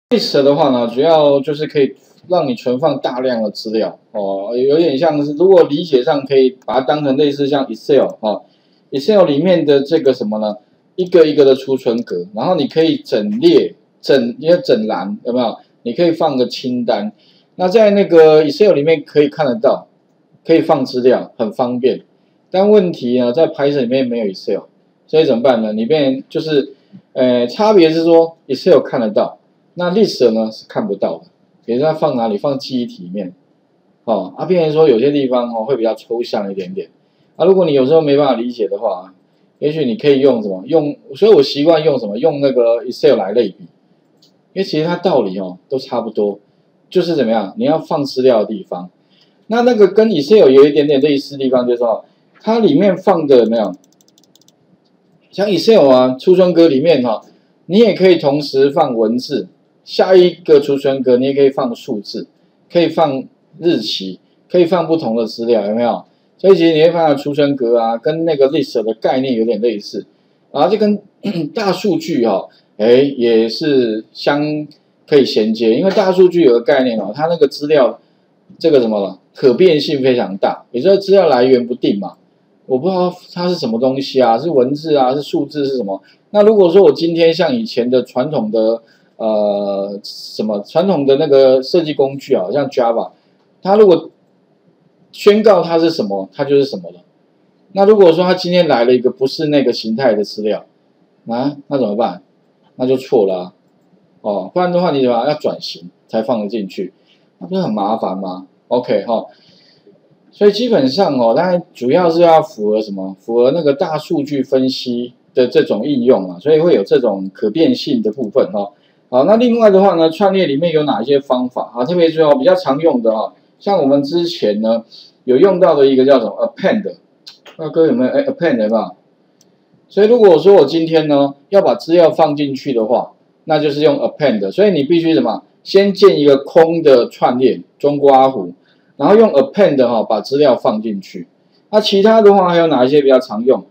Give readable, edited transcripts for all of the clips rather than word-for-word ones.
List 的话呢，主要就是可以让你存放大量的资料哦，有点像是如果理解上可以把它当成类似像 Excel 哦 ，Excel 里面的这个什么呢？一个一个的储存格，然后你可以整列、整栏有没有？你可以放个清单。那在那个 Excel 里面可以看得到，可以放资料，很方便。但问题呢，在 Python 里面没有 Excel， 所以怎么办呢？里面就是，差别是说 Excel 看得到。那 list 呢是看不到的，比如说它放哪里，放记忆体里面，哦，变成说有些地方哦会比较抽象一点点，如果你有时候没办法理解的话，也许你可以用什么所以我习惯用什么，用那个 Excel 来类比，因为其实它道理哦都差不多，就是怎么样，你要放资料的地方，那个跟 Excel 有一点点类似的地方，就是说它里面放的有没有，像 Excel 啊，储存格里面哈，你也可以同时放文字。下一个储存格，你也可以放数字，可以放日期，可以放不同的资料，有没有？所以其实你会发现储存格啊，跟那个 list 的概念有点类似，就跟大数据也是可以衔接，因为大数据有个概念哦，它那个资料这个什么了，可变性非常大，也就是资料来源不定嘛，我不知道它是什么东西啊，是文字啊，是数字是什么？那如果说我今天像以前的传统的什么传统的那个设计工具啊，像 Java， 它如果宣告它是什么，它就是什么了。那如果说它今天来了一个不是那个形态的资料，那怎么办？那就错了不然的话你怎么要转型才放得进去，那不是很麻烦吗 ？OK 所以基本上当然主要是要符合什么？符合那个大数据分析的这种应用所以会有这种可变性的部分好，那另外的话呢，串列里面有哪一些方法特别是比较常用的像我们之前呢有用到的一个叫什么 append， 各位有没有append 有没有？所以如果说我今天呢要把资料放进去的话，那就是用 append， 所以你必须什么？先建一个空的串列中括弧，然后用 append 把资料放进去。那其他的话还有哪一些比较常用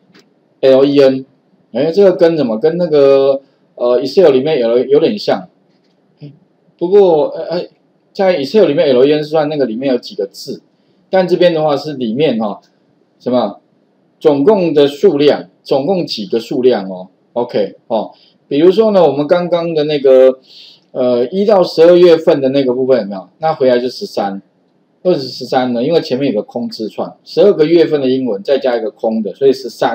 ？len， 这个跟什么？跟那个Excel 里面有点像，不过在 Excel 里面 len 算那个里面有几个字，但这边的话是里面什么总共的数量，总共几个数量OK 比如说呢，我们刚刚的那个1到12月份的那个部分有没有？那回来就13，为什么13呢？因为前面有个空字串，12个月份的英文再加一个空的，所以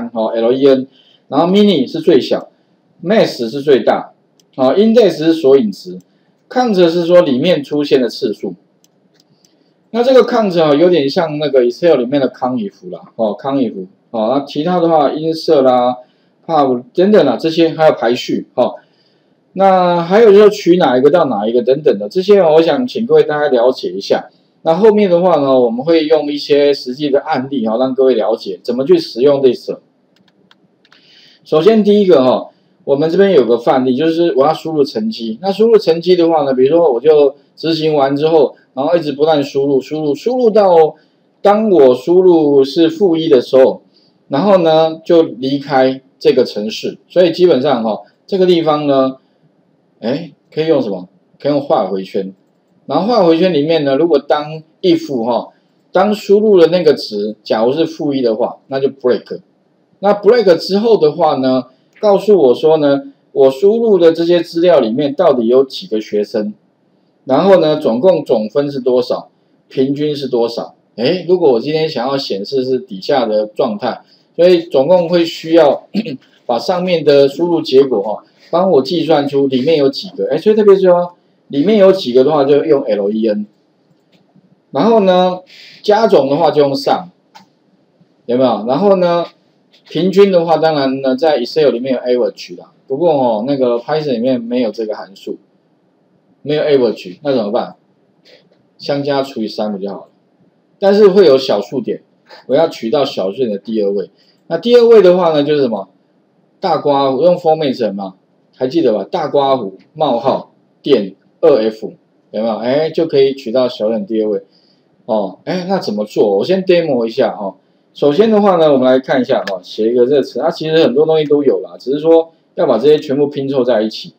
13len， 然后 mini 是最小 ，max 是最大，index 是索引值 ，count 是说里面出现的次数。那这个 count 有点像那个 Excel 里面的 conif 啦，conif 那其他的话 insert 啦、pub 等等这些还有排序那还有就是取哪一个到哪一个等等的这些我想请各位大家了解一下。那后面的话呢，我们会用一些实际的案例让各位了解怎么去使用 list。首先第一个我们这边有个范例，就是我要输入成绩。那输入成绩的话呢，比如说我就执行完之后，然后一直不断输入到当我输入是-1的时候，然后呢就离开这个程式。所以基本上这个地方呢，可以用什么？可以用画回圈。然后画回圈里面呢，如果当 if 当输入的那个值，假如是-1的话，那就 break。那 break 之后的话呢，告诉我说呢，我输入的这些资料里面到底有几个学生，然后呢，总分是多少，平均是多少？如果我今天想要显示是底下的状态，所以总共会需要把上面的输入结果帮我计算出里面有几个，所以特别是说里面有几个的话，就用 len， 然后呢，加总的话就用 sum， 有没有？然后呢？平均的话，当然呢，在 Excel 里面有 average 啦，不过那个 Python 里面没有这个函数，没有 average， 那怎么办？相加除以3不就好了？但是会有小数点，我要取到小数点的第2位。那第2位的话呢，就是什么？大括弧用 format 嘛，还记得吧？大括弧冒号点 2f 有没有？就可以取到小数点第2位。那怎么做？我先 demo 一下首先的话呢，我们来看一下写一个这个词，其实很多东西都有啦，只是说要把这些全部拼凑在一起。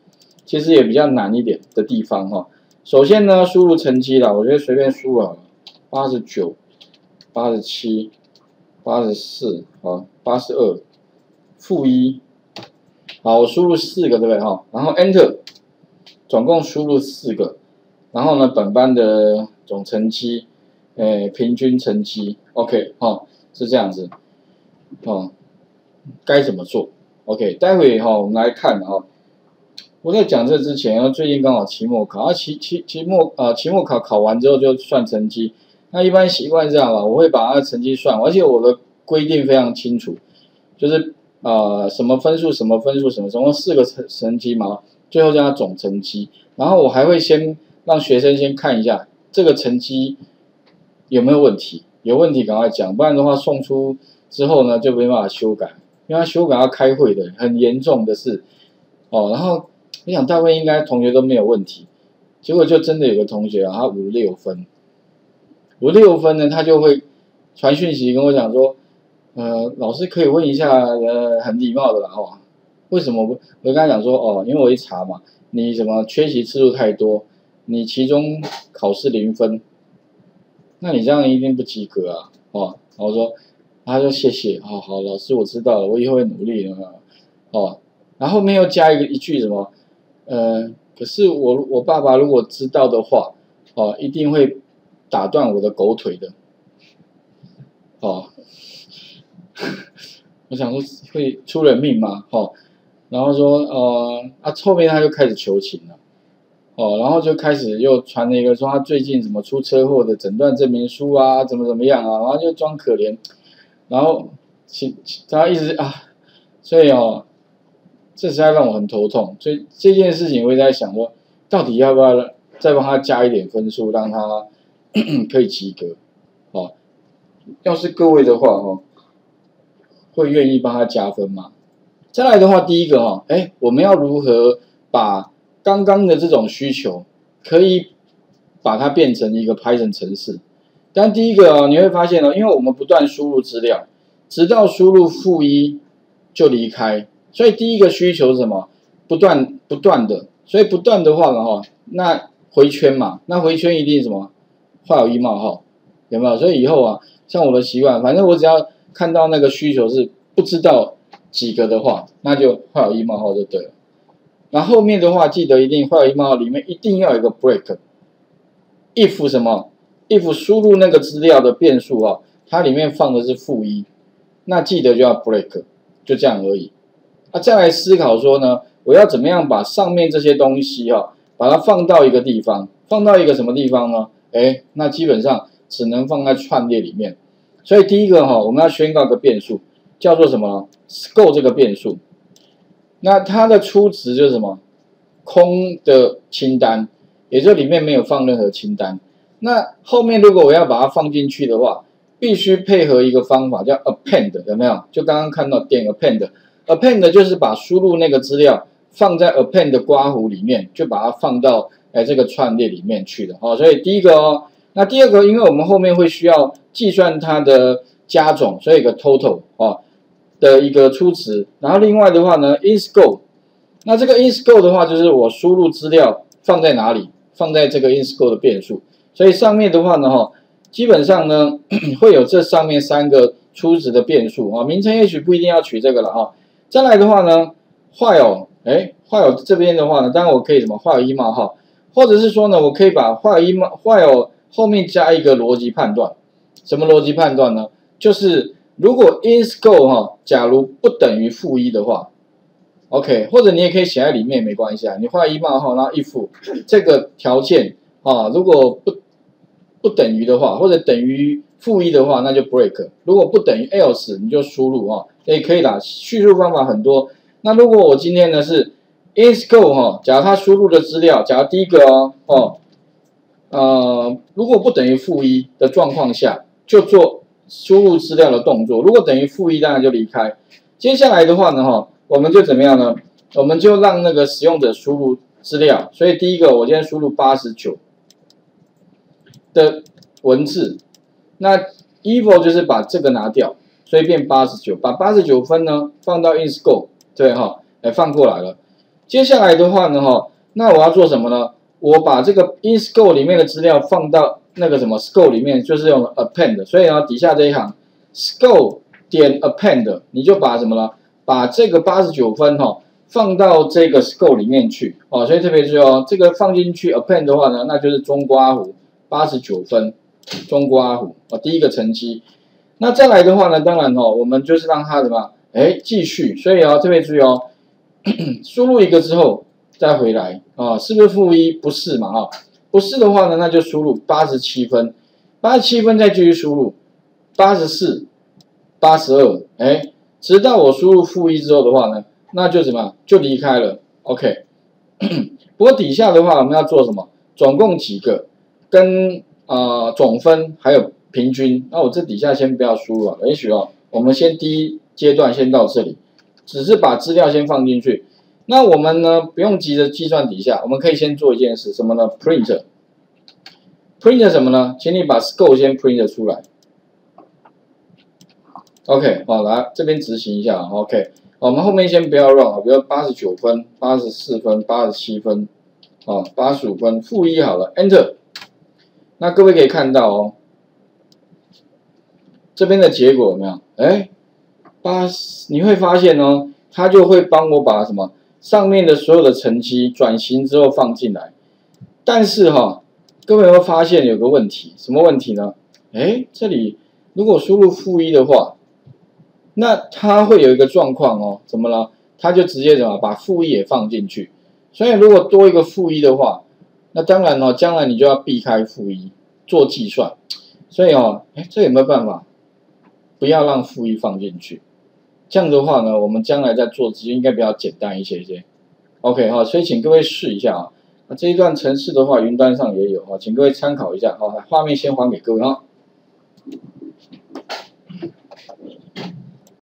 其实也比较难一点的地方哈。首先呢，输入成绩啦，我觉得随便输了，89、87、84，好，82、-1，好，我输入4个，对不对哈？然后 Enter， 总共输入4个，然后呢，本班的总成绩，平均成绩 ，OK， 哈，是这样子，哦，该怎么做 ？OK， 待会我们来看哈。我在讲这之前，最近刚好期末考，期末考完之后就算成绩。那一般习惯这样吧，我会把它的成绩算，而且我的规定非常清楚，就是什么分数什么分数什么，总共4个成绩嘛，最后加总成绩。然后我还会先让学生先看一下这个成绩有没有问题，有问题赶快讲，不然的话送出之后呢就没办法修改，因为他修改要开会的，很严重的事哦。然后我想大部分应该同学都没有问题，结果就真的有个同学他56分，56分呢，他就会传讯息跟我讲说，老师可以问一下，很礼貌的啦，为什么不？我就跟他讲说，因为我一查嘛，你什么缺席次数太多，你期中考试0分，那你这样一定不及格啊，然后我说，他说谢谢，好，老师我知道了，我以后会努力的，然后后面又加一句什么？可是我爸爸如果知道的话，一定会打断我的狗腿的，我想说会出人命吗？然后说后面他就开始求情了，然后就开始又传了一个说他最近什么出车祸的诊断证明书啊，怎么样啊，然后就装可怜，然后他一直所以这实在让我很头痛，所以这件事情我也在想说，到底要不要再帮他加一点分数，让他可以及格？要是各位的话会愿意帮他加分吗？再来的话，第一个我们要如何把刚刚的这种需求，可以把它变成一个 Python 程式？但第一个你会发现因为我们不断输入资料，直到输入-1就离开。所以第一个需求是什么？不断的，所以不断的话呢那回圈嘛，那回圈一定什么？画有1冒号，有没有？所以以后像我的习惯，反正我只要看到那个需求是不知道几个的话，那就画有1冒号就对了。然后后面的话，记得一定画有1冒号，里面一定要有一个 break。if 什么 ？if 输入那个资料的变数它里面放的是-1，那记得就要 break， 就这样而已。再来思考说呢，我要怎么样把上面这些东西把它放到一个地方，放到一个什么地方呢？那基本上只能放在串列里面。所以第一个我们要宣告一个变数，叫做什么呢 ？scope 这个变数，那它的初值就是什么？空的清单，也就里面没有放任何清单。那后面如果我要把它放进去的话，必须配合一个方法叫 append， 有没有？就刚刚看到点 append。append 就是把输入那个资料放在 append 的括弧里面，就把它放到这个串列里面去的所以第一个那第二个，因为我们后面会需要计算它的加总，所以有个 total 的一个初值。然后另外的话呢 ，in-scope， 那这个 in-scope 的话就是我输入资料放在哪里，放在这个 in-scope 的变数。所以上面的话呢基本上呢会有这上面3个初值的变数名称也许不一定要取这个了再来的话呢，while 这边的话呢，当然我可以什么while 1冒号，或者是说呢，我可以把while 后面加一个逻辑判断。什么逻辑判断呢？就是如果 in-scope 假如不等于-1的话 ，OK， 或者你也可以写在里面没关系你while 1冒号，然后 if 这个条件如果不等于的话，或者等于-1的话，那就 break。如果不等于 else， 你就输入也可以啦。叙述方法很多。那如果我今天呢是 in-scope 假如他输入的资料，假如第一个如果不等于-1的状况下，就做输入资料的动作。如果等于-1，当然就离开。接下来的话呢我们就怎么样呢？我们就让那个使用者输入资料。所以第一个我今天输入89的文字，那 eval 就是把这个拿掉，所以变89，把89分呢放到 in-scope， 对放过来了。接下来的话呢那我要做什么呢？我把这个 in scope 里面的资料放到那个什么 scope 里面，就是用 append， 所以呢，底下这一行 scope 点 append， 你就把什么呢？把这个89分放到这个 scope 里面去哦，所以特别注意哦，这个放进去 append 的话呢，那就是中刮弧89分，中刮弧第一个成绩。那再来的话呢，当然我们就是让它什么？继续，所以特别注意哦，输入一个之后再回来是不是-1？不是嘛不是的话呢，那就输入87分，87分再继续输入84、82，直到我输入-1之后的话呢，那就什么？就离开了 ，OK。不过底下的话，我们要做什么？总共几个？跟总分还有平均。那我这底下先不要输入也许我们先第一阶段先到这里，只是把资料先放进去。那我们呢，不用急着计算底下，我们可以先做一件事，什么呢 ？print 什么呢？请你把 scope 先 print 出来。OK， 好，来这边执行一下 ，OK。我们后面先不要 run 比如89分、84分、87分，85分，-1好了 ，Enter。那各位可以看到这边的结果有没有？你会发现它就会帮我把什么上面的所有的成绩转型之后放进来。但是各位有没有发现有个问题？什么问题呢？这里如果输入-1的话，那它会有一个状况怎么了？它就直接怎么把-1也放进去。所以如果多一个-1的话，那当然将来你就要避开-1做计算。所以这有没有办法不要让-1放进去？这样的话呢，我们将来在做就应该比较简单一些。OK 所以请各位试一下这一段程式的话，云端上也有请各位参考一下画面先还给各位